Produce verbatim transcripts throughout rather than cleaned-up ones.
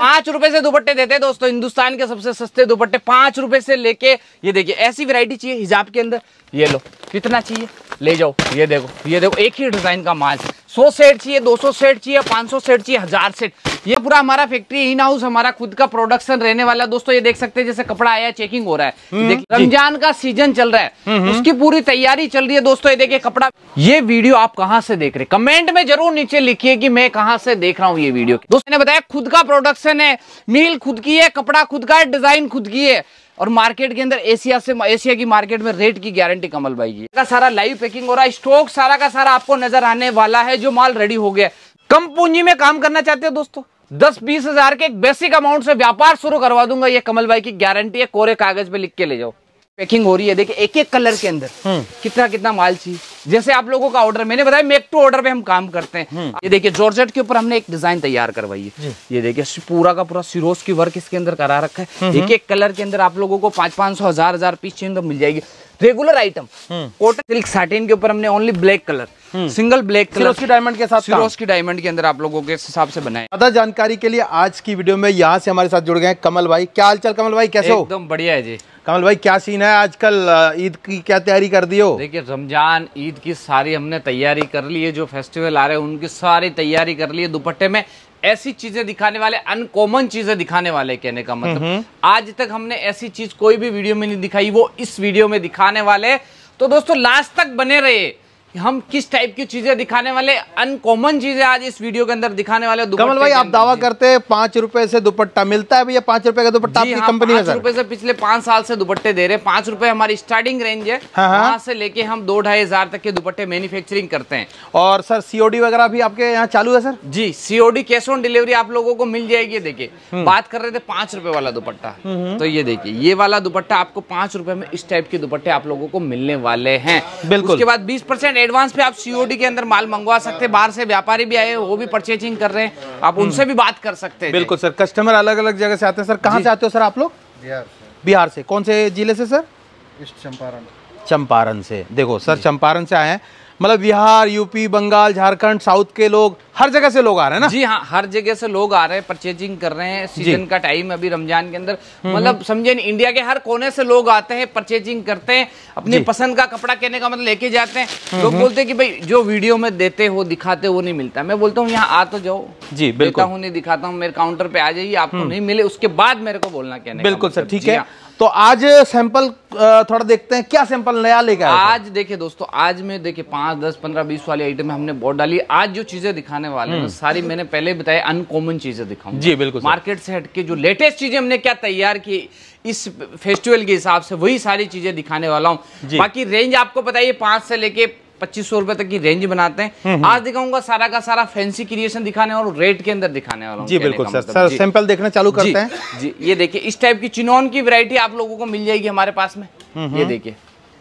पांच रुपए से दुपट्टे देते हैं दोस्तों, हिंदुस्तान के सबसे सस्ते दुपट्टे पांच रुपए से लेके, ये देखिए ऐसी वैरायटी चाहिए हिजाब के अंदर, ये लो कितना चाहिए ले जाओ, ये देखो ये देखो एक ही डिजाइन का माल, सौ सेट चाहिए, दो सौ सेट चाहिए, पाँच सौ सेट चाहिए, हजार सेट, ये पूरा हमारा फैक्ट्री इन हाउस हमारा खुद का प्रोडक्शन रहने वाला दोस्तों। ये देख सकते हैं जैसे कपड़ा आया चेकिंग हो रहा है, देखिए रमजान का सीजन चल रहा है, उसकी पूरी तैयारी चल रही है दोस्तों। ये देखिए कपड़ा, ये वीडियो आप कहां से देख रहे हैं कमेंट में जरूर नीचे लिखिए कि मैं कहां से देख रहा हूं ये वीडियो। दोस्तों ने बताया खुद का प्रोडक्शन है, मील खुद की है, कपड़ा खुद का है, डिजाइन खुद की है, और मार्केट के अंदर एशिया से एशिया की मार्केट में रेट की गारंटी कमल भाई की। का सारा लाइव पैकिंग हो रहा है, स्टॉक सारा का सारा आपको नजर आने वाला है, जो माल रेडी हो गया। कम पूंजी में काम करना चाहते हो दोस्तों, दस बीस हजार के एक बेसिक अमाउंट से व्यापार शुरू करवा दूंगा, ये कमल भाई की गारंटी है, कोरे कागज पे लिख के ले जाओ। पैकिंग हो रही है देखिए एक एक कलर के अंदर कितना कितना माल चाहिए, जैसे आप लोगों का ऑर्डर, मैंने बताया मेक टू ऑर्डर पे हम काम करते हैं। ये देखिए जॉर्जेट के ऊपर हमने एक डिजाइन तैयार करवाई है, ये देखिए पूरा का पूरा सिरोज की वर्क इसके अंदर करा रखा है, एक एक कलर के अंदर आप लोगों को पांच पांच सौ हजार हजार पीस चाहिए तो मिल जाएगी। Regular item cotton silk satin के ऊपर हमने only black colour, single black colour सिरोज की डायमंड के साथ, सिरोज की डायमंड के अंदर आप लोगों के हिसाब से बनाए। ज्यादा जानकारी के लिए आज की वीडियो में यहाँ से हमारे साथ जुड़ गए कमल भाई। क्या हाल चाल कमल भाई, कैसे हो? एकदम बढ़िया है जी। कमल भाई क्या सीन है आजकल, ईद की क्या तैयारी कर दी हो? देखिए रमजान ईद की सारी हमने तैयारी कर ली है, जो फेस्टिवल आ रहे हैं उनकी सारी तैयारी कर ली है। दुपट्टे में ऐसी चीजें दिखाने वाले, अनकॉमन चीजें दिखाने वाले, कहने का मतलब आज तक हमने ऐसी चीज कोई भी वीडियो में नहीं दिखाई, वो इस वीडियो में दिखाने वाले। तो दोस्तों लास्ट तक बने रहिए, हम किस टाइप की चीजें दिखाने वाले, अनकॉमन चीजें आज इस वीडियो के अंदर दिखाने वाले। कमल भाई आप दावा करते हैं पांच रुपए से दुपट्टा मिलता है भैया, पांच रुपए का दुपट्टा आपकी हाँ, कंपनी में? पांच रुपए से पिछले पांच साल से दुपट्टे दे रहे हैं, पांच रुपए हमारी स्टार्टिंग रेंज है, हाँ, हाँ। वहां से लेके हम दो ढाई हजार तक के दुपट्टे मैन्युफैक्चरिंग करते हैं। और सर सीओडी वगैरह भी आपके यहाँ चालू है सर? जी सीओडी कैश ऑन डिलीवरी आप लोगों को मिल जाएगी। देखिए बात कर रहे थे पांच रुपए वाला दुपट्टा, तो ये देखिए ये वाला दुपट्टा आपको पांच रुपए में इस टाइप के दुपट्टे आप लोगों को मिलने वाले हैं। बिल्कुल। उसके बाद बीस परसेंट एडवांस पे आप सीओडी के अंदर माल मंगवा सकते हैं, बाहर से व्यापारी भी आए वो भी परचेजिंग कर रहे हैं, आप उनसे भी बात कर सकते हैं। बिल्कुल सर, कस्टमर अलग अलग जगह से आते हैं सर। कहाँ से आते हो सर आप लोग? बिहार से। बिहार से कौन से जिले से सर? ईस्ट चंपारण। चंपारण से। देखो सर चंपारण से आए हैं, मतलब बिहार, यूपी, बंगाल, झारखंड, साउथ के लोग, हर जगह से लोग आ रहे हैं ना? जी हाँ, हर जगह से लोग आ रहे हैं, परचेजिंग कर रहे हैं। सीजन का टाइम अभी रमजान के अंदर, मतलब समझे इंडिया के हर कोने से लोग आते हैं, परचेजिंग करते हैं, अपनी पसंद का कपड़ा, कहने का मतलब लेके जाते हैं। लोग बोलते हैं कि भाई जो वीडियो में देते हो दिखाते हो वो नहीं मिलता, मैं बोलता हूँ यहाँ आ तो जाओ। जी बिल्कुल, हूँ नहीं दिखाता हूँ, मेरे काउंटर पे आ जाइए, आपको नहीं मिले उसके बाद मेरे को बोलना, कहने बिल्कुल सर ठीक है। तो आज सैंपल थोड़ा देखते हैं, क्या सैंपल नया लेकर आए? आज देखिए दोस्तों, आज में देखिए पाँच दस पंद्रह बीस वाली आइटम हमने बहुत डाली। आज जो चीजें दिखाने वाले हैं सारी मैंने पहले बताया अनकॉमन चीजें दिखाऊंगा। जी बिल्कुल, मार्केट से हटके जो लेटेस्ट चीजें हमने क्या तैयार की इस फेस्टिवल के हिसाब से, वही सारी चीजें दिखाने वाला हूँ। बाकी रेंज आपको बताइए पांच से लेके पच्चीस सौ रुपए तक की रेंज बनाते हैं। आज दिखाऊंगा सारा का सारा फैंसी क्रिएशन दिखाने और रेट के अंदर दिखाने वाला हूं। जी बिल्कुल सर, सर सैंपल देखना चालू करते हैं। जी ये देखिए इस टाइप की चिनॉन की वैरायटी आप लोगों को मिल जाएगी हमारे पास में। ये देखिए,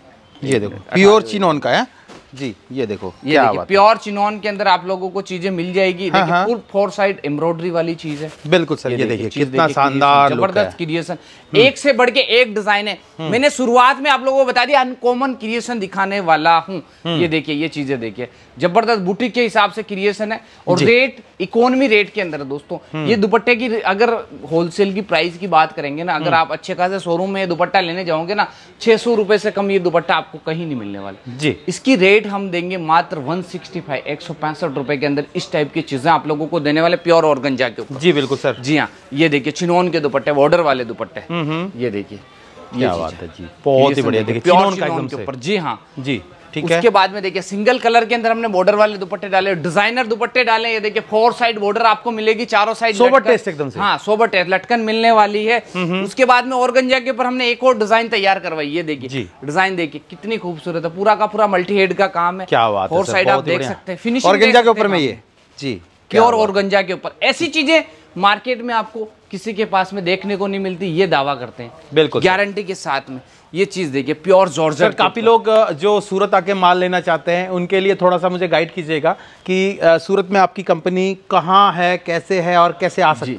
ये देखो प्योर चिनॉन का है जी, ये देखो ये देखिए प्योर चिनॉन के अंदर आप लोगों को चीजें मिल जाएगी। हाँ, हाँ। फुल फोर साइड एम्ब्रॉयडरी वाली चीज है। बिल्कुल सर, ये देखिए कितना शानदार, जबरदस्त क्रिएशन, एक से बढ़ के एक डिजाइन है। मैंने शुरुआत में आप लोगों को बता दिया अनकॉमन क्रिएशन दिखाने वाला हूँ। ये देखिए ये चीजें देखिए, जबरदस्त बुटीक के हिसाब से क्रिएशन है, और रेट इकोनॉमी रेट के अंदर है दोस्तों। ये दुपट्टे की अगर होलसेल की प्राइस की बात करेंगे ना, अगर आप अच्छे खासे शोरूम में दुपट्टा लेने जाओगे ना, छह सौ रुपए से कम ये दुपट्टा आपको कहीं नहीं मिलने वाला जी। इसकी रेट हम देंगे मात्र एक सौ पैंसठ, एक सौ पैंसठ रुपए के अंदर इस टाइप की चीजें आप लोगों को देने वाले, प्योर ऑर्गेन्जा के ऊपर। जी बिल्कुल सर। जी हाँ, ये देखिए चिनॉन के दुपट्टे, बॉर्डर वाले दुपट्टे, ये देखिए क्या बात है जी, बहुत ही बढ़िया। देखिए चिनॉन का एकदम से, जी हाँ जी ठीक है। उसके बाद में देखिए सिंगल कलर के अंदर हमने बॉर्डर वाले दुपट्टे डाले, डिजाइनर दुपट्टे डाले। ये देखिए फोर साइड बॉर्डर आपको मिलेगी, चारों साइड सोबर टेस्ट एकदम से। हाँ सोबर टेस्ट, लटकन मिलने वाली है। उसके बाद में ऑर्गेन्जा के ऊपर हमने एक और डिजाइन तैयार करवाई। ये देखिए डिजाइन देखिए कितनी खूबसूरत है, पूरा का पूरा मल्टी हेड का काम है। क्या बात है, फोर साइड आप देख सकते हैं, फिनिशिंग ऑर्गेन्जा के ऊपर में ये जी, प्योर ऑर्गेन्जा के ऊपर। ऐसी चीजें मार्केट में आपको किसी के पास में देखने को नहीं मिलती, ये दावा करते हैं बिल्कुल गारंटी के साथ में। ये चीज देखिए प्योर जॉर्जेट। काफी लोग जो सूरत आके माल लेना चाहते हैं उनके लिए थोड़ा सा मुझे गाइड कीजिएगा कि सूरत में आपकी कंपनी कहाँ है, कैसे है और कैसे आ सकते हैं सर?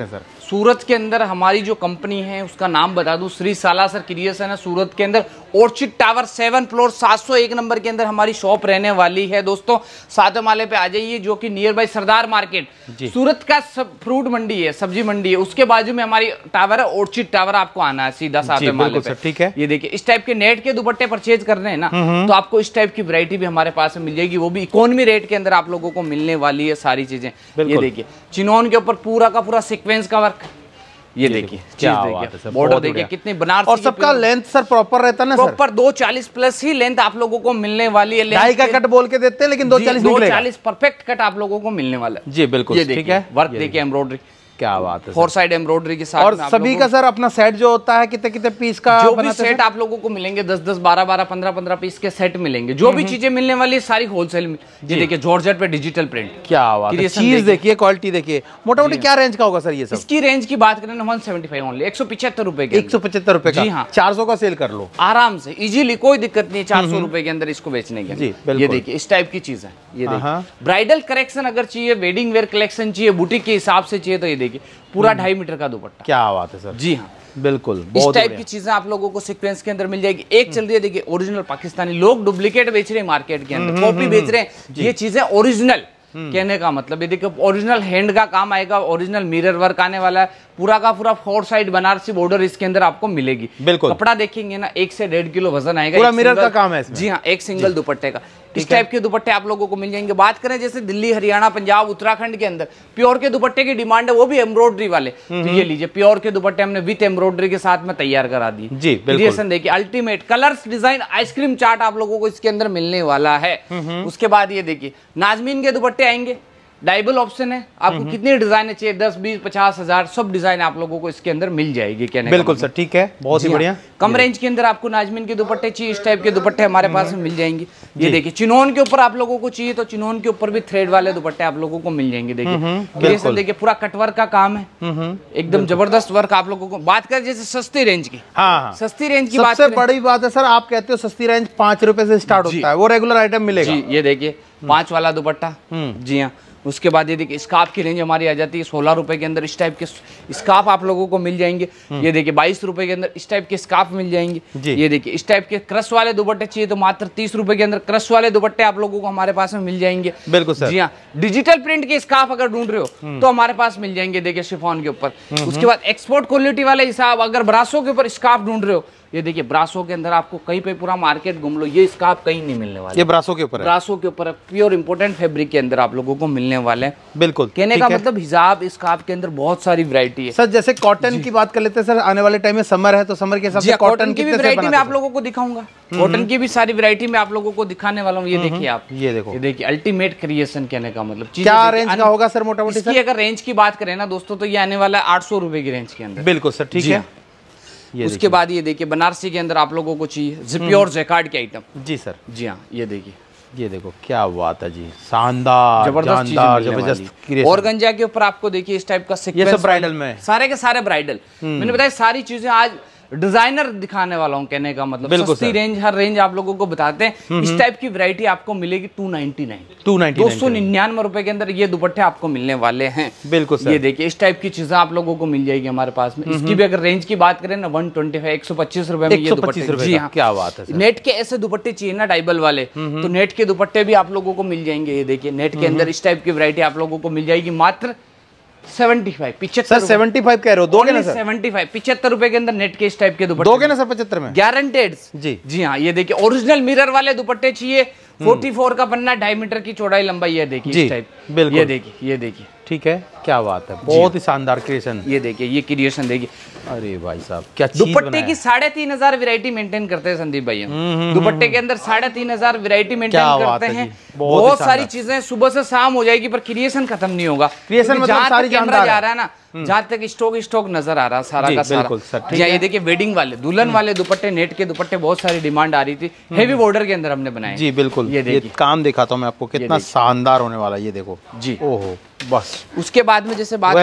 सूरत के अंदर हमारी जो कंपनी है उसका नाम बता दूं, श्री सालासर क्रिएशन है सूरत के अंदर। ऑर्चिड टावर सेवन फ्लोर सात सौ एक नंबर के अंदर हमारी शॉप रहने वाली है दोस्तों। सातवें माले पे आ जाइए, जो कि nearby Sardar market, Surat का सब फ्रूट मंडी है, सब्जी मंडी है, उसके बाजू में हमारी टावर है ऑर्चिड टावर। आपको आना है सीधा सातवें माले पे। ठीक है, ये देखिए इस टाइप के नेट के दुपट्टे परचेज करने हैं ना, तो आपको इस टाइप की वैरायटी भी हमारे पास मिल जाएगी, वो भी इकोनॉमी रेट के अंदर आप लोगों को मिलने वाली है सारी चीजें। ये देखिए चिनोन के ऊपर पूरा का पूरा सीक्वेंस का वर्क। ये देखिए चीज देखिए, बॉर्डर देखिए कितनी बनारसी, और सबका लेंथ सर प्रॉपर रहता है ना, प्रॉपर दो चालीस प्लस ही लेंथ आप लोगों को मिलने वाली है। ढाई का कट बोल के देते हैं, लेकिन दो चालीस दो चालीस परफेक्ट कट आप लोगों को मिलने वाला है। जी बिल्कुल, ठीक है। वर्क देखिए एम्ब्रॉयडरी, क्या बात है, फोर साइड एम्ब्रॉयडरी के साथ। और सभी का सर अपना सेट जो होता है, कितने कितने पीस का जो भी सेट आप लोगों को मिलेंगे, दस दस बारह बारह पंद्रह पंद्रह पीस के सेट मिलेंगे। जो भी चीजें मिलने वाली है सारी होलसेल में। ये देखिए जॉर्जेट पे डिजिटल प्रिंट, क्या बात है, चीज देखिए, क्वालिटी देखिए। मोटा मोटी क्या रेंज का होगा सर ये सब? इसकी रेंज की बात करें ना वन सेवेंटी फाइव ओनली, एक सौ पचहत्तर रुपए के, एक सौ पचहत्तर रुपए का। जी हाँ, चार सौ का सेल कर लो आराम से, इजीली, कोई दिक्कत नहीं है चार सौ रुपए के अंदर इसको बेचने के। ये देखिए इस टाइप की चीज है। ये देखिए ब्राइडल कलेक्शन अगर चाहिए, वेडिंग वेयर कलेक्शन चाहिए, बुटीक के हिसाब से चाहिए, तो ये देखिए पूरा ढाई मीटर का दुपट्टा। क्या बात है सर, जी हाँ बिल्कुल, इस टाइप की चीजें आप लोगों को सीक्वेंस के अंदर मिल जाएगी। एक चल रही है देखिए ओरिजिनल पाकिस्तानी, लोग डुप्लीकेट बेच रहे हैं मार्केट के अंदर, कॉपी बेच रहे हैं, ये चीजें ओरिजिनल कहने का मतलब ये देखिए ओरिजिनल हैंड का काम आएगा, ओरिजिनल मिरर वर्क आने वाला है, पूरा का पूरा फोर साइड बनारसी बॉर्डर इसके अंदर आपको मिलेगी। बिल्कुल, कपड़ा देखेंगे ना एक से डेढ़ किलो वजन आएगा, पूरा मिरर का काम है इसमें। जी हाँ, एक सिंगल दुपट्टे का इस टाइप के दुपट्टे आप लोगों को मिल जाएंगे। बात करें जैसे दिल्ली, हरियाणा, पंजाब, उत्तराखंड के अंदर प्योर के दुपट्टे की डिमांड है, वो भी एम्ब्रॉयडरी वाले, तो ये लीजिए प्योर के दुपट्टे हमने विद एम्ब्रॉयडरी के साथ में तैयार करा दिए। जी बिल्कुल, देखिए ultimate colours, design, ice cream chart आप लोगों को इसके अंदर मिलने वाला है। उसके बाद ये देखिए नाजमीन के दुपट्टे आएंगे, डाइबल ऑप्शन है, आपको कितने डिजाइन चाहिए, दस बीस पचास हजार सब डिजाइन आप लोगों को इसके अंदर मिल जाएगी। कहने बिल्कुल सर, ठीक है, बहुत ही बढ़िया। कम रेंज के अंदर आपको नाजमीन के दुपट्टे चाहिए, इस टाइप के दुपट्टे हमारे पास में मिल जाएंगे। ये देखिए चिनोन के ऊपर आप लोगों को चाहिए, तो चिनोन के ऊपर भी थ्रेड वाले दुपट्टे आप लोगों को मिल जाएंगे। देखिए देखिए पूरा कटवर्क का काम है, एकदम जबरदस्त वर्क आप लोगों को। बात करें जैसे सस्ती रेंज की, हाँ सस्ती रेंज की बात, सबसे बड़ी बात है सर, आप कहते हो सस्ती रेंज पांच रुपए से स्टार्ट होता है, वो रेगुलर आइटम मिलेगा। जी ये देखिए पांच वाला दुपट्टा, जी हाँ। उसके बाद ये देखिए स्कार्फ की रेंज हमारी आ जाती है सोलह रुपए के अंदर, इस टाइप के स्कार्फ आप लोगों को मिल जाएंगे। ये देखिए बाईस रुपए के अंदर इस टाइप के स्कार्फ मिल जाएंगे। ये देखिए इस टाइप के क्रश वाले दुपट्टे चाहिए तो मात्र तीस रुपए के अंदर क्रश वाले दुपट्टे आप लोगों को हमारे पास में मिल जाएंगे। बिल्कुल सर, जी हाँ। डिजिटल प्रिंट के स्कार्फ अगर ढूंढ रहे हो तो हमारे पास मिल जाएंगे, देखिए शिफॉन के ऊपर। उसके बाद एक्सपोर्ट क्वालिटी वाले हिसाब, अगर ब्रासो के ऊपर स्कार्फ ढूंढ रहे हो, ये देखिए ब्रासो के अंदर आपको कहीं पे पूरा मार्केट घूम लो, ये स्कार्फ कहीं नहीं मिलने वाला। ये ब्रासो के ऊपर है, ब्रासो के ऊपर प्योर इंपोर्टेंट फैब्रिक के अंदर आप लोगों को मिलने वाले हैं। बिल्कुल, कहने का मतलब हिजाब स्कार्फ के अंदर बहुत सारी वैरायटी है सर। जैसे कॉटन की बात कर लेते हैं सर, आने वाले टाइम में समर है, तो समर के हिसाब से कॉटन की भी वैरायटी में आप लोगों को दिखाऊंगा, कॉटन की भी सारी वैरायटी में आप लोगों को दिखाने वाला हूँ। ये देखिए आप, ये देखो, ये देखिए अल्टीमेट क्रिएशन, कहने का मतलब क्या रेंज का होगा सर मोटा मोटी? इसकी अगर रेंज की बात करें ना दोस्तों, तो ये आने वाला है आठ सौ रुपए की रेंज के अंदर। बिल्कुल सर, ठीक है। उसके बाद ये देखिए बनारसी के अंदर आप लोगों को चाहिए प्योर जैकार्ड के आइटम। जी सर, जी हाँ। ये देखिए, ये देखो क्या बात है जी, शानदार, जबरदस्त जबरदस्त। ऑर्गेन्जा के ऊपर आपको देखिए इस टाइप का ये सब ब्राइडल में, सारे के सारे ब्राइडल। मैंने बताया सारी चीजें आज डिजाइनर दिखाने वाला हूँ, कहने का मतलब सस्ती रेंज, हर रेंज आप लोगों को बताते हैं। इस टाइप की वैरायटी आपको मिलेगी two ninety nine two ninety दो सौ निन्यानवे रुपए के अंदर ये दुपट्टे आपको मिलने वाले हैं। बिल्कुल सर, ये देखिए इस टाइप की चीजें आप लोगों को मिल जाएगी हमारे पास में। इसकी भी अगर रेंज की बात करें ना, वन ट्वेंटी फाइव एक सौ पच्चीस रुपए में ये दुपट्टे। जी हाँ, क्या बात है। नेट के ऐसे दुपट्टे चाहिए ना डाइबल वाले, तो नेट के दुपट्टे भी आप लोगों को मिल जाएंगे। ये देखिए नेट के अंदर इस टाइप की वैरायटी आप लोगों को मिल जाएगी मात्र सेवेंटी फाइव पिछहत्तर सर सेवेंटी फाइव कह रहे हो, दोगे ना सर? सेवेंटी फाइव पिछहत्तर रुपए के अंदर नेट के इस टाइप के दुपट्टे दोगे ना सर पचहत्तर में? गारंटेड। जी जी हाँ। ये देखिए ओरिजिनल मिरर वाले दुपट्टे चाहिए, चौवालीस का पन्ना, ढाई मीटर की चौड़ाई लंबाई है, देखिए इस टाइप। बिल्कुल, ये देखिए, ये देखिए, ठीक है, क्या बात है, बहुत ही शानदार क्रिएशन। ये देखिए ये क्रिएशन देखिए, अरे भाई साहब क्या दुपट्टे की साढ़े तीन हजार वेरायटी मेंटेन करते हैं संदीप भाई। दुपट्टे के अंदर साढ़े तीन हजार वेरायटी मेंटेन करते हैं, बहुत सारी चीजें, सुबह से शाम हो जाएगी पर क्रिएशन खत्म नहीं होगा। क्रिएशन मतलब सारी कैमरा जा रहा है ना, जहाँ तक स्टॉक स्टॉक नजर आ रहा है सारा का सारा। ये देखिए वेडिंग वाले, दुल्हन वाले दुपट्टे, नेट के दुपट्टे, बहुत सारी डिमांड आ रही थी, हेवी बॉर्डर के अंदर हमने बनाए। जी बिल्कुल, ये देखिए काम दिखाता हूँ मैं आपको, कितना शानदार होने वाला है, ये देखो जी। ओहो बस। उसके बाद में जैसे बात करें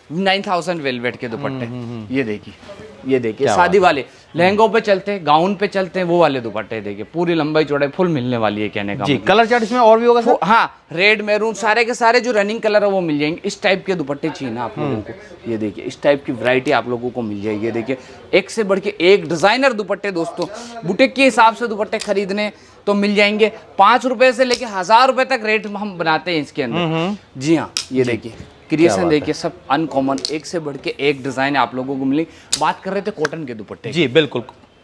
नाइन थाउजेंड वेलवेट के दुपट्टे। ये देखिए, ये देखिए शादी वाले लहंगों पे चलते हैं, गाउन पे चलते हैं, वो वाले दुपट्टे देखिए, पूरी लंबाई चौड़ाई फुल मिलने वाली है कहने का जी। मतलब। कलर चार्ट इसमें और भी होगा सर? हाँ, रेड मैरून सारे के सारे जो रनिंग कलर है वो मिल जाएंगे। इस टाइप के दुपट्टे चाहिए ना आप लोगों को, ये देखिए इस टाइप की वैरायटी आप लोगों को मिल जाएगी। ये देखिए एक से बढ़ के एक डिजाइनर दुपट्टे दोस्तों, बुटीक के हिसाब से दुपट्टे खरीदने तो मिल जाएंगे। पाँच रुपए से लेके हजार रुपए तक रेट हम बनाते हैं इसके अंदर। जी हाँ, ये देखिए क्रिएशन देखिए, सब अनकॉमन, एक से बढ़ के एक डिजाइन आप लोगों को मिलेगी। बात कर रहे थे कॉटन के दुपट्टे। जी बिल्कुल,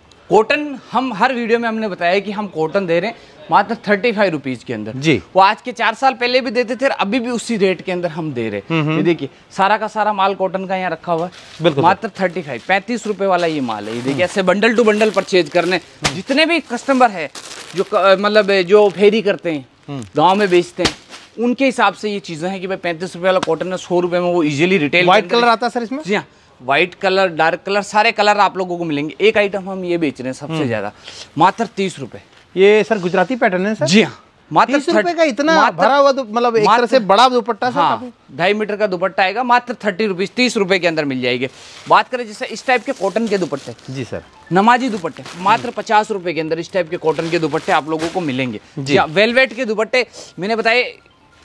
कॉटन हम हर वीडियो में हमने बताया कि हम कॉटन दे रहे हैं मात्र थर्टी फाइव रुपीज के अंदर। जी। वो आज के चार साल पहले भी देते थे और अभी भी उसी रेट के अंदर हम दे रहे हैं। ये देखिए सारा का सारा माल कॉटन का यहाँ रखा हुआ है, बिल्कुल मात्र थर्टी फाइव पैंतीस रुपए वाला ये माल है। ये देखिए ऐसे बंडल टू बंडल परचेज करने, जितने भी कस्टमर है जो मतलब जो फेरी करते हैं, गाँव में बेचते हैं, उनके हिसाब से ये चीजें हैं कि भाई पैंतीस रुपए वाला कॉटन है, सौ रुपए में वो इजीली रिटेल। व्हाइट कलर आता है सर इसमें? जी हाँ, व्हाइट कलर, डार्क कलर, सारे कलर आप लोगों को मिलेंगे। एक आइटम हम ये बेच रहे हैं सबसे ज्यादा, मात्र तीस रुपए। ये सर गुजराती पैटर्न है सर? जी हाँ, मात्र तीस रुपए का इतना भरा हुआ, मतलब एक तरह से बड़ा दुपट्टा सर। हाँ, ढाई मीटर का दुपट्टा आएगा, मात्र थर्टी रुपीज, तीस रुपए के अंदर मिल जाएंगे। बात करें जैसे इस टाइप के कॉटन के दुपट्टे, जी सर, नमाजी दुपट्टे, मात्र पचास रुपए के अंदर इस टाइप के कॉटन के दुपट्टे आप लोगों को मिलेंगे। जी हाँ, वेलवेट के दुपट्टे मैंने बताए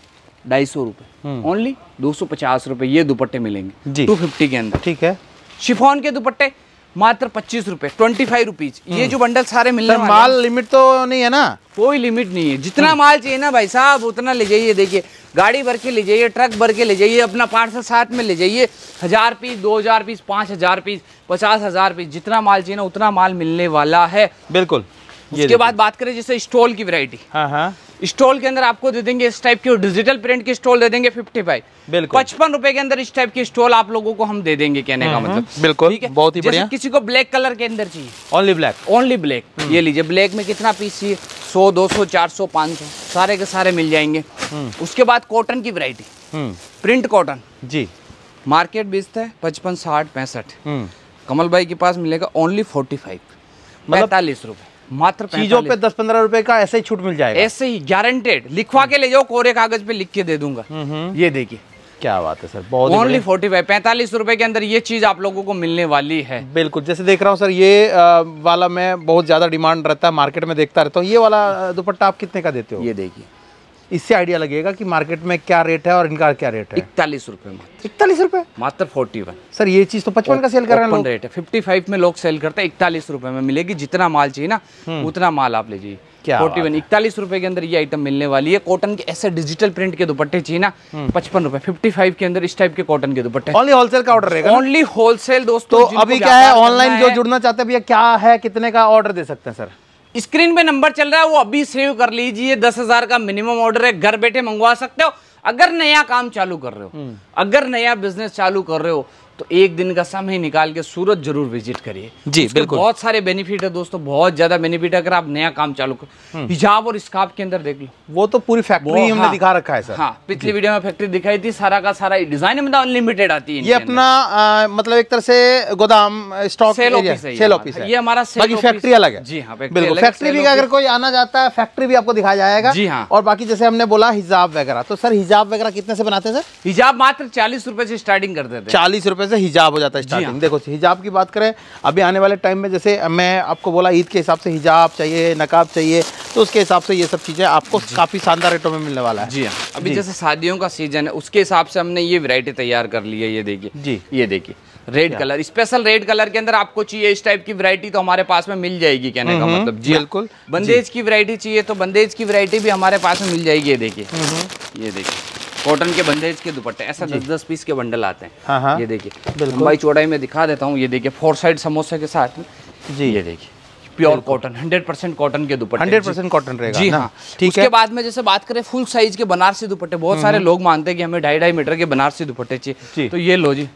ढाई सौ रुपए ओनली, दो सौ पचास रुपए ये दुपट्टे मिलेंगे टू फिफ्टी के अंदर। ठीक है। शिफॉन के दुपट्टे मात्र पच्चीस रुपए, ट्वेंटी फाइव रुपीज। ये जो बंडल सारे मिलने सर, माल लिमिट तो नहीं है ना? कोई लिमिट नहीं है, जितना माल चाहिए ना भाई साहब उतना ले जाइए। देखिए गाड़ी भर के ले जाइए, ट्रक भर के ले जाइए, अपना पार्सल साथ में ले जाइए। हजार पीस, दो हजार पीस, पाँच हजार पीस, पचास हजार पीस, जितना माल चाहिए ना उतना माल मिलने वाला है। बिल्कुल। उसके बाद बात करें जैसे स्टॉल की वैरायटी। हाँ हाँ, स्टॉल के अंदर आपको दे देंगे इस टाइप के डिजिटल प्रिंट के स्टॉल दे देंगे फिफ्टी फाइव, बिल्कुल पचपन रुपए के अंदर इस टाइप के स्टॉल आप लोगों को हम दे देंगे कहने का मतलब। बिल्कुल, ठीक है, बहुत ही बढ़िया। किसी को ब्लैक कलर के अंदर चाहिए, ओनली ब्लैक, ओनली ब्लैक, ये लीजिए ब्लैक में कितना पीस चाहिए, सौ, दो सौ, चार सौ, पाँच सौ, सारे के सारे मिल जाएंगे। उसके बाद कॉटन की वैरायटी, प्रिंट कॉटन जी, मार्केट बेचता है पचपन, साठ, पैंसठ, कमल भाई के पास मिलेगा ओनली फोर्टी फाइव, पैंतालीस रुपए मात्र। चीजों पे दस पंद्रह रुपए का ऐसे ही छूट मिल जाएगा, ऐसे ही गारंटेड, लिखवा के ले जाओ, कोरे कागज पे लिख के दे दूंगा। ये देखिए क्या बात है सर, बहुत ओनली फोर्टी फाइव, पैंतालीस रुपए के अंदर ये चीज आप लोगों को मिलने वाली है। बिल्कुल, जैसे देख रहा हूँ सर, ये आ, वाला मैं बहुत ज्यादा डिमांड रहता है, मार्केट में देखता रहता हूँ। ये वाला दुपट्टा आप कितने का देते हो? ये देखिए, इससे आइडिया लगेगा कि मार्केट में क्या रेट है और इनका क्या रेट है। इकतालीस रुपए मात्र, इकतालीस रुपए मात्र फोर्टी वन। सर ये चीज तो पचपन का सेल कर रहे हैं लोग। रेट है फिफ्टी फाइव में लोग सेल करते हैं, इकतालीस रुपए में मिलेगी। जितना माल चाहिए ना उतना माल आप ले जाइए। फोर्टी वन, इकतालीस रुपए के अंदर ये आइटम मिलने वाली है। कॉटन के ऐसे डिजिटल प्रिंट के दुपट्टे चाहिए ना, पचपन रुपए, फिफ्टी फाइव के अंदर इस टाइप के कॉटन के दुपट्टे। ओनली होलसेल का ऑर्डर रहेगा? ओनली होलसेल दोस्तों। तो अभी क्या है, ऑनलाइन जो जुड़ना चाहते हैं भैया, क्या है, कितने का ऑर्डर दे सकते हैं सर? स्क्रीन पे नंबर चल रहा है, वो अभी सेव कर लीजिए। दस हजार का मिनिमम ऑर्डर है, घर बैठे मंगवा सकते हो। अगर नया काम चालू कर रहे हो, अगर नया बिजनेस चालू कर रहे हो, तो एक दिन का समय निकाल के सूरत जरूर विजिट करिए जी। बिल्कुल, बहुत सारे बेनिफिट है दोस्तों, बहुत ज्यादा बेनिफिट है। अगर आप नया काम चालू कर, हिजाब और स्कार्फ के अंदर देख लो, वो तो पूरी फैक्ट्री हमने हाँ, दिखा रखा है सर। हाँ, पिछली वीडियो में फैक्ट्री दिखाई थी, सारा का सारा डिजाइन मतलब अनलिमिटेड आती है। ये अपना आ, मतलब एक तरह से गोदाम स्टॉक सेल ऑफिस है, सेल ऑफिस है। ये हमारा बाकी फैक्ट्री अलग है। जी हाँ, बिल्कुल, फैक्ट्री भी अगर कोई आना चाहता है, फैक्ट्री भी आपको दिखाया जाएगा। जी हाँ। और बाकी जैसे हमने बोला हिजाब वगैरह, तो सर हिजाब वगैरह कितने से बनाते हैं सर? हिजाब मात्र चालीस रुपए से स्टार्टिंग कर देते हैं। चालीस रुपए से हिजाब हो जाता है स्टार्टिंग। देखो हिजाब की बात करें, अभी आने वाले टाइम में जैसे मैं आपको बोला ईद के हिसाब से हिजाब चाहिए, नकाब चाहिए, तो उसके हिसाब से ये सब चीजें आपको काफी शानदार रेटों में मिलने वाला है। जी हाँ, अभी जैसे शादियों का सीजन है, उसके हिसाब से हमने ये वैरायटी तैयार कर ली है। ये देखिए जी, ये देखिए red colour, special red colour के अंदर आपको चाहिए इस टाइप की वैरायटी तो हमारे पास में मिल जाएगी कहने का मतलब। जी बिल्कुल। बंदेज की वैरायटी चाहिए तो बंदेज की वैरायटी भी हमारे पास में मिल जाएगी। ये देखिए, ये देखिए कॉटन के बंदेज के दुपट्टे, ऐसा दस दस पीस के बंडल आते हैं। हाँ हाँ, ये देखिए लंबाई चौड़ाई में दिखा देता हूँ। ये देखिए फोर साइड समोसे के साथ में जी, ये देखिए pure cotton, hundred percent cotton के दुपट्टे, हंड्रेड परसेंट कॉटन रहेगा। जी हाँ, ठीक है। उसके बाद में जैसे बात करें फुल साइज के बनारसी दुपट्टे, बहुत सारे लोग मानते हैं कि हमें ढाई ढाई मीटर के बनारसी दुपट्टे चाहिए, तो ये लो जी,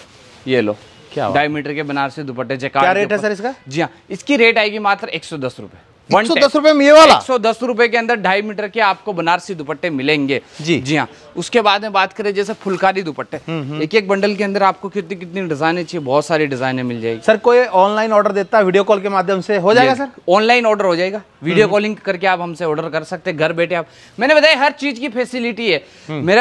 ये लो क्या ढाई मीटर के बनारसी दुपट्टे। क्या रेट है सर इसका? जी हाँ, इसकी रेट आएगी मात्र एक सौ दस रुपए। एक सौ दस रुपए में ये वाला? एक सौ दस रुपए के अंदर ढाई मीटर के आपको बनारसी दुपट्टे मिलेंगे। जी जी हाँ। उसके बाद में बात करें जैसे फुलकारी दुपट्टे, एक एक बंडल के अंदर आपको कितनी कितनी डिजाइने चाहिए, बहुत सारी डिजाइने मिल जाएगी। सर कोई ऑनलाइन ऑर्डर देता है वीडियो कॉल के माध्यम से, हो जाएगा सर? ऑनलाइन ऑर्डर हो जाएगा, वीडियो कॉलिंग करके आप हमसे ऑर्डर कर सकते हैं घर बैठे। आप मैंने बताया हर चीज की फैसिलिटी है। मेरा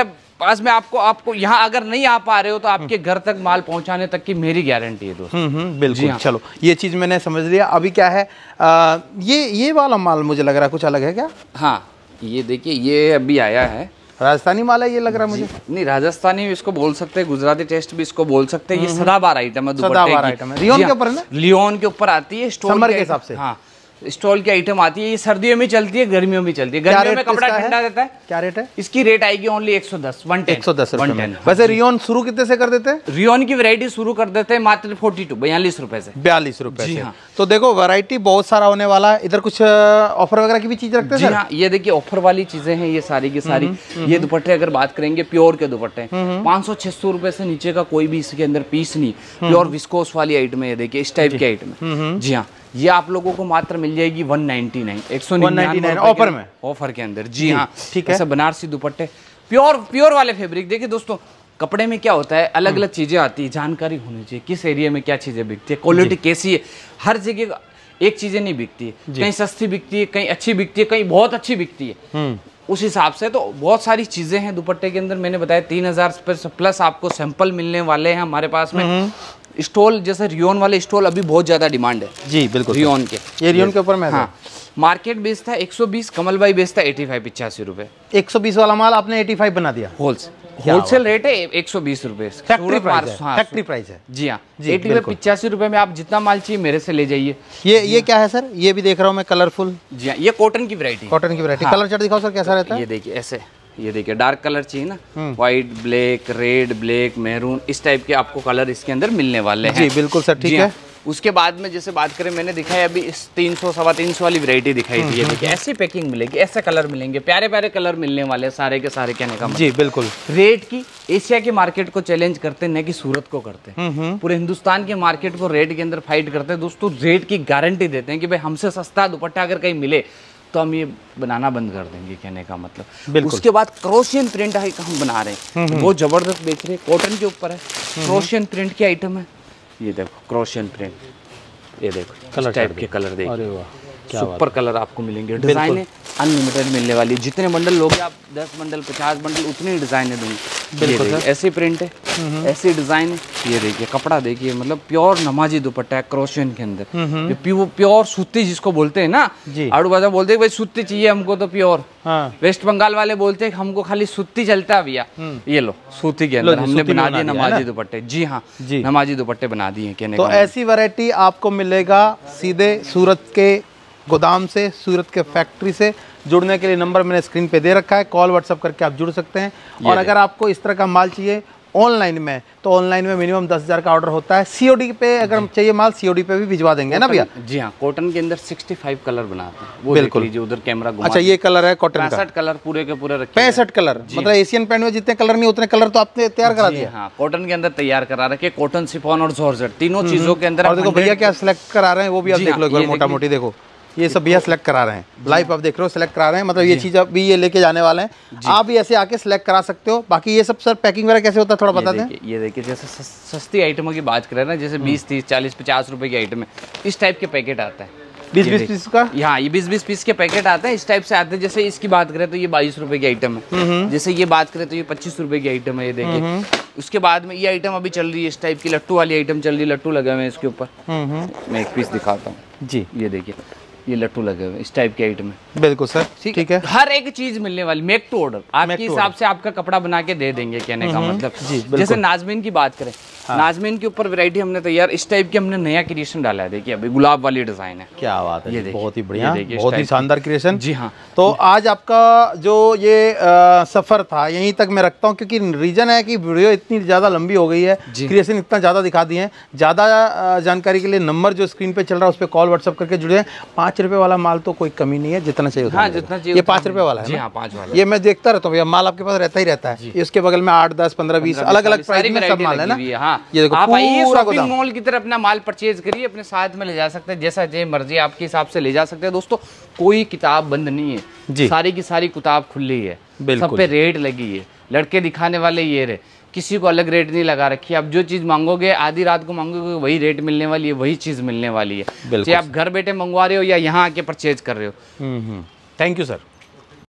पास में आपको आपको यहाँ अगर नहीं आ पा रहे हो तो आपके घर तक माल पहुंचाने तक की मेरी गारंटी है दोस्तों। हम्म हम्म बिल्कुल। हाँ। चलो ये चीज़ मैंने समझ लिया। अभी क्या है आ, ये ये वाला माल मुझे लग रहा है कुछ अलग है क्या? हाँ ये देखिए ये अभी आया है, राजस्थानी माल है ये लग रहा है मुझे। नहीं राजस्थानी भी इसको बोल सकते हैं, गुजराती टेस्ट भी इसको बोल सकते हैं। ये सदाबहार आइटम है, सदाबहार आइटम है। रियोन के ऊपर है ना? लियोन के ऊपर आती है, समर के हिसाब से। हाँ स्टॉल की आइटम आती है। ये सर्दियों में चलती है, गर्मियों में चलती है। गर्मियों में कपड़ा ठंडा रहता है। क्या रेट है इसकी? रेट आएगी ओनली एक सौ दस, एक सौ दस रुपए में। वैसे रियोन शुरू कितने से कर देते हैं? रियोन की वैरायटी शुरू कर देते हैं मात्र फोर्टी टू बयालीस रुपए से। बयालीस रुपए से। हाँ। तो देखो वैरायटी बहुत सारा होने वाला है। इधर कुछ ऑफर वगैरह की भी चीज रखते हैं? जी हाँ ये देखिए ऑफर वाली चीजें हैं ये सारी की सारी। ये दुपट्टे अगर बात करेंगे प्योर के दुपट्टे पाँच सौ छह सौ रुपए से नीचे का कोई भी इसके अंदर पीस नहीं। प्योर विस्कोस वाली आइटम है ये देखिए, इस टाइप की आइटम। जी हाँ ये आप लोगों को मात्र मिल जाएगी वन नाइनटी नाइन, एक सौ निन्यानवे ऑफर में, ऑफर के अंदर। जी हाँ ठीक है। ऐसा बनारसी दुपट्टे प्योर प्योर वाले फैब्रिक। देखिए दोस्तों कपड़े में क्या होता है, अलग अलग चीजें आती है, जानकारी होनी चाहिए किस एरिया में क्या चीजें बिकती है, क्वालिटी कैसी है। हर जगह एक चीजें नहीं बिकती है, कहीं सस्ती बिकती है, कहीं अच्छी बिकती है, कहीं बहुत अच्छी बिकती है। उस हिसाब से तो बहुत सारी चीजें हैं दुपट्टे के अंदर। मैंने बताया तीन हजार प्लस आपको सैंपल मिलने वाले हैं हमारे पास में। स्टॉल जैसे रियोन वाले स्टॉल अभी बहुत ज्यादा डिमांड है। जी बिल्कुल रियोन के, ये रियोन के ऊपर में। हाँ मार्केट बेचता है एक सौ बीस, कमल भाई बेचता है पचासी पिचासी रुपए। एक सौ बीस वाला माल आपने पचासी बना दिया। होलसेल होलसेल रेट है एक सौ बीस रुपए, फैक्ट्री प्राइस है। फैक्ट्री प्राइस है। जी हाँ एटी पिचासी रुपए में आप जितना माल चाहिए मेरे से ले जाइए। ये ये क्या है सर? ये भी देख रहा हूँ मैं कलरफुल। जी हाँ ये कॉटन की वैरायटी, कॉटन की वैरायटी। कलर चार्ट दिखाओ सर कैसा रहता है? ये देखिए ऐसे, ये देखिए डार्क कलर चाहिए ना, white black red black maroon इस टाइप के आपको कलर इसके अंदर मिलने वाले हैं। जी बिल्कुल सर ठीक है। उसके बाद में जैसे बात करें मैंने दिखाया अभी इस तीन सौ सवा तीन सौ वाली वैरायटी दिखाई थी। ये देखिए ऐसी पैकिंग मिलेगी, ऐसे कलर मिलेंगे, प्यारे प्यारे कलर मिलने वाले सारे के सारे। कहने का जी बिल्कुल। रेट की एशिया के मार्केट को चैलेंज करते हैं, न कि सूरत को करते हैं। पूरे हिंदुस्तान के मार्केट को रेट के अंदर फाइट करते हैं दोस्तों। रेट की गारंटी देते हैं कि भाई हमसे सस्ता दुपट्टा अगर कहीं मिले तो हम ये बनाना बंद कर देंगे, कहने का मतलब। उसके बाद क्रोशियन प्रिंट है हम बना रहे हैं, बहुत जबरदस्त बेच रहे हैं, कॉटन के ऊपर है, क्रोशियन प्रिंट की आइटम है। ये देखो क्रोशियन प्रिंट, ये देखो कलर टाइप के कलर देखो। अरे वाह सुपर कलर आपको मिलेंगे। डिजाइन है अनलिमिटेड मिलने वाली, जितने बंडल लोगे आप दस बंडल पचास बंडल उतनी ही डिजाइन है दूंगी। ऐसे प्रिंट है, ऐसे डिजाइन है। ये देखिए कपड़ा देखिए, मतलब प्योर नमाजी दुपट्टा है क्रोशियन के अंदर। प्योर प्योर सूती जिसको बोलते हैं ना, आड़ू बाजा बोलते हैं भाई सूती चाहिए हमको तो प्योर। हाँ। वेस्ट बंगाल वाले बोलते हैं हमको खाली सूती चलता है भैया। ये लो सूती के अंदर हमने बना दिए नमाजी दुपट्टे। जी हाँ नमाजी दुपट्टे बना दिए कहने तो ऐसी वैरायटी आपको मिलेगा सीधे सूरत के गोदाम से, सूरत के फैक्ट्री से। जुड़ने के लिए नंबर मैंने स्क्रीन पे दे रखा है, कॉल व्हाट्सअप करके आप जुड़ सकते हैं। और अगर आपको इस तरह का माल चाहिए ऑनलाइन में तो ऑनलाइन में मिनिमम दस हज़ार का ऑर्डर होता है। सीओडी पे अगर हम चाहिए माल सीओडी पे भी भिजवा देंगे ना भैया? जी हाँ कॉटन के अंदर पैंसठ कलर बनाते हैं वो बिल्कुल। लीजिए उधर कैमरा घुमा। अच्छा ये कलर है कॉटन का? पैंसठ कलर पूरे के पूरे रखे। पैंसठ कलर मतलब एशियन पेंट में जितने कलर नहीं उतने कलर तो आपने तैयार करा दिया? हाँ कॉटन के अंदर तैयार करा रखे, कॉटन शिफॉन और जॉर्जेट तीनों चीजों के अंदर। और देखो भैया क्या सिलेक्ट करा रहे हैं वो भी आप देख लो एक बार मोटा मोटी। देखो ये सब भैया सेलेक्ट करा रहे हैं, लाइव आप देख रहे हो सेलेक्ट करा रहे हैं, मतलब ये चीज अभी ये लेके जाने वाले हैं। आप भी ऐसे आके सेलेक्ट करा सकते हो। बाकी ये सब सर पैकिंग वगैरह कैसे होता है थोड़ा बता दें। ये देखिए जैसे सस्ती आइटमों की बात करें ना, जैसे बीस तीस चालीस पचास रुपए की आइटम है, इस टाइप के पैकेट आता है। बीस बीस पीस का? हाँ ये बीस बीस पीस के पैकेट आते हैं, इस टाइप से आते हैं। जैसे इसकी बात करें तो ये बाईस रुपए की आइटम है, जैसे ये बात करें तो ये पच्चीस रुपए की आइटम है। ये देखिए उसके बाद में ये आइटम अभी चल रही है, इस टाइप की लट्टू वाली आइटम चल रही है, लट्टू लगे हुए हैं इसके ऊपर। मैं एक पीस दिखाता हूँ जी, ये देखिए ये लट्टू लगे हुए इस टाइप के आइटम है। बिल्कुल सर ठीक है। हर एक चीज मिलने वाली, मेक टू ऑर्डर आपके हिसाब से आपका कपड़ा बना के दे देंगे, कहने का मतलब। जैसे नाजमीन की बात करें, हाँ। नाजमीन के ऊपर वैरायटी हमने तैयार इस टाइप की हमने नया क्रिएशन डाला है। देखिए अभी गुलाब वाली डिजाइन है। क्या बात है, ये बहुत ही बढ़िया, बहुत ही शानदार क्रिएशन। जी हाँ तो आज आपका जो ये आ, सफर था यहीं तक मैं रखता हूँ, क्योंकि रीजन है कि वीडियो इतनी ज्यादा लंबी हो गई है, क्रिएशन इतना ज्यादा दिखा दिए हैं। ज्यादा जानकारी के लिए नंबर जो स्क्रीन पे चल रहा है उस पर कॉल व्हाट्सअप करके जुड़े। पाँच रुपए वाला माल तो कोई कमी नहीं है, जितना चाहिए हाँ, जितना चाहिए। ये पाँच रुपए वाला है। जी हाँ पाँच वाला। ये मैं देखता रहता हूँ भैया, माल आपके पास रहता ही रहता है। इसके बगल में आठ दस पंद्रह बीस अलग अलग प्राइस में सब माल है ना। ये देखो शॉपिंग मॉल की तरह अपना माल परचेज करिए, अपने साथ में ले जा सकते हैं, जैसा जो मर्जी आपके हिसाब से ले जा सकते हैं। दोस्तों कोई किताब बंद नहीं है, सारी की सारी किताब खुली है, सब पे रेट लगी है। लड़के दिखाने वाले ये रहे, किसी को अलग रेट नहीं लगा रखी है। आप जो चीज मांगोगे आधी रात को मांगोगे वही रेट मिलने वाली है, वही चीज मिलने वाली है। चाहे आप घर बैठे मंगवा रहे हो या यहाँ आके परचेज कर रहे हो। Thank you sir.